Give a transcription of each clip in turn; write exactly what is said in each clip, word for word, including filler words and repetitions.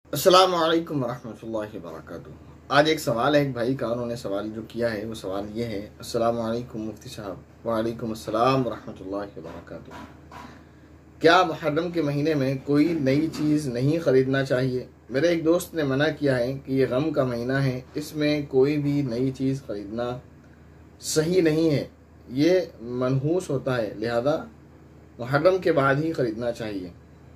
السلام علیکم ورحمۃ اللہ وبرکاتہ۔ آج ایک سوال ہے، ایک بھائی کا انہوں نے سوال جو کیا ہے وہ سوال یہ ہے: السلام علیکم مفتی صاحب۔ وعلیکم السلام ورحمۃ اللہ وبرکاتہ۔ کیا محرم کے مہینے میں کوئی نئی چیز نہیں خریدنا چاہیے؟ میرے ایک دوست نے منع کیا ہے کہ یہ غم کا مہینہ ہے، اس میں کوئی بھی نئی چیز خریدنا صحیح نہیں ہے، یہ منحوس ہوتا ہے، لہذا محرم کے بعد ہی خریدنا چاہیے۔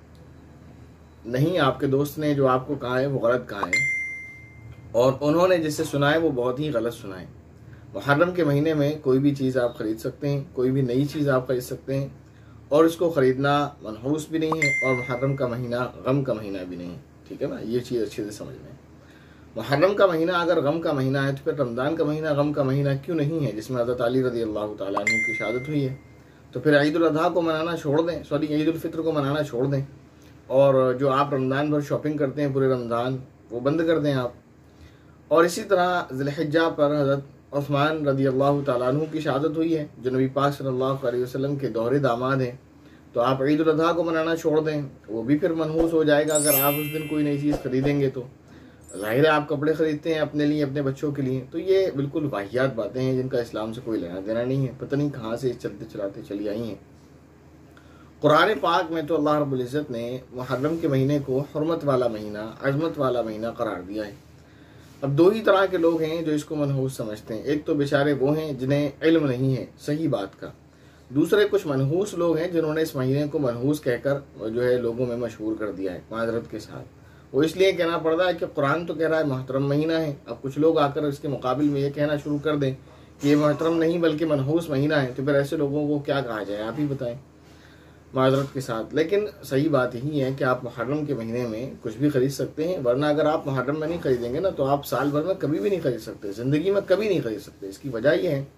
نہیں، آپ کے دوست نے جو آپ کو کہا ہے وہ غلط کہا ہے، اور انہوں نے جس سے سنا ہے وہ بہت ہی غلط سنا ہے۔ محرم کے مہینے میں کوئی بھی چیز آپ خرید سکتے ہیں، کوئی بھی نئی چیز آپ خرید سکتے ہیں، اور اس کو خریدنا منحوس بھی نہیں ہے، اور محرم کا مہینہ غم کا مہینہ بھی نہیں ہے، ٹھیک ہے نا؟ یہ چیز اچھے سے سمجھ لیں۔ محرم کا مہینہ اگر غم کا مہینہ ہے تو پھر رمضان کا مہینہ غم کا مہینہ کیوں نہیں ہے، جس میں حضرت علی رضی اللہ تعالیٰ عنہ کی شہادت ہوئی ہے؟ تو پھر عید الاضحیٰ کو منانا چھوڑ دیں، سوری عید الفطر کو منانا چھوڑ دیں، اور جو آپ رمضان بھر شاپنگ کرتے ہیں پورے رمضان، وہ بند کر دیں آپ۔ اور اسی طرح ذی الحجہ پر حضرت عثمان رضی اللہ تعالیٰ عنہ کی شہادت ہوئی ہے، جو نبی پاک صلی اللہ علیہ وسلم کے دوہرے داماد ہیں، تو آپ عید الاضحیٰ کو منانا چھوڑ دیں، وہ بھی پھر منحوس ہو جائے گا اگر آپ اس دن کوئی نئی چیز خریدیں گے تو۔ ظاہر ہے آپ کپڑے خریدتے ہیں اپنے لیے، اپنے بچوں کے لیے، تو یہ بالکل واہیات باتیں ہیں جن کا اسلام سے کوئی لینا دینا نہیں ہے، پتہ نہیں کہاں سے چلتے چلاتے چلی آئی ہیں۔ قرآن پاک میں تو اللہ رب العزت نے محرم کے مہینے کو حرمت والا مہینہ، عظمت والا مہینہ قرار دیا ہے۔ اب دو ہی طرح کے لوگ ہیں جو اس کو منحوس سمجھتے ہیں، ایک تو بیچارے وہ ہیں جنہیں علم نہیں ہے صحیح بات کا، دوسرے کچھ منحوس لوگ ہیں جنہوں نے اس مہینے کو منحوس کہہ کر جو ہے لوگوں میں مشہور کر دیا ہے معذرت کے ساتھ۔ وہ اس لیے کہنا پڑ رہا ہے کہ قرآن تو کہہ رہا ہے محترم مہینہ ہے، اب کچھ لوگ آ کر اس کے مقابل میں یہ کہنا شروع کر دیں کہ یہ محترم نہیں بلکہ منحوس مہینہ ہے، تو پھر ایسے لوگوں کو کیا کہا جائے، آپ ہی بتائیں معذرت کے ساتھ۔ لیکن صحیح بات یہی ہے کہ آپ محرم کے مہینے میں کچھ بھی خرید سکتے ہیں، ورنہ اگر آپ محرم میں نہیں خریدیں گے نا تو آپ سال بھر میں کبھی بھی نہیں خرید سکتے، زندگی میں کبھی نہیں خرید سکتے۔ اس کی وجہ یہ ہے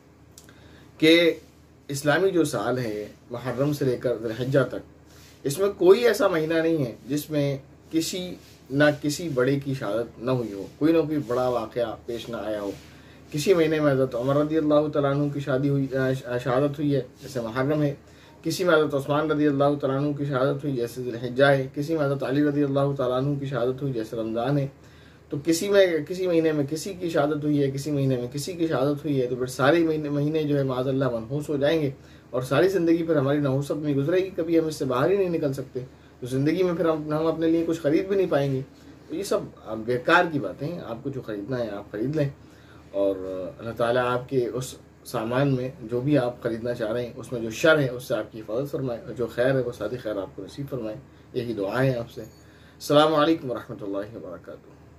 کہ اسلامی جو سال ہے محرم سے لے کر ذی الحجہ تک، اس میں کوئی ایسا مہینہ نہیں ہے جس میں کسی نہ کسی بڑے کی شہادت نہ ہوئی ہو، کوئی نہ کوئی بڑا واقعہ پیش نہ آیا ہو۔ کسی مہینے میں حضرت عمر رضی اللہ تعالیٰ عنہ کی شادی ہوئی شہادت ہوئی ہے جیسے محرم ہے، کسی میں حضرت عثمان رضی اللہ تعالیٰ عنہ کی شہادت ہوئی جیسے ذی الحجہ ہے، کسی میں حضرت علی رضی اللہ تعالیٰ عنہ کی شہادت ہوئی جیسے رمضان ہے۔ تو کسی میں کسی مہینے میں کسی کی شہادت ہوئی ہے، کسی مہینے میں کسی کی شہادت ہوئی ہے، تو پھر سارے مہینے مہینے جو ہے معاذ اللہ منحوس ہو جائیں گے، اور ساری زندگی پھر ہماری نحوست میں گزرے گی، کبھی ہم اس سے باہر ہی نہیں نکل سکتے، تو زندگی میں پھر ہم ہم اپنے لیے کچھ خرید بھی نہیں پائیں گے۔ تو یہ سب بیکار کی باتیں ہیں، آپ کو جو خریدنا ہے آپ خرید لیں، اور اللہ تعالیٰ آپ کے اس سامان میں جو بھی آپ خریدنا چاہ رہے ہیں اس میں جو شر ہے اس سے آپ کی حفاظت فرمائے، اور جو خیر ہے وہ ساری خیر آپ کو نصیب فرمائے، یہی دعا ہے آپ سے۔ السلام علیکم ورحمۃ اللہ وبرکاتہ۔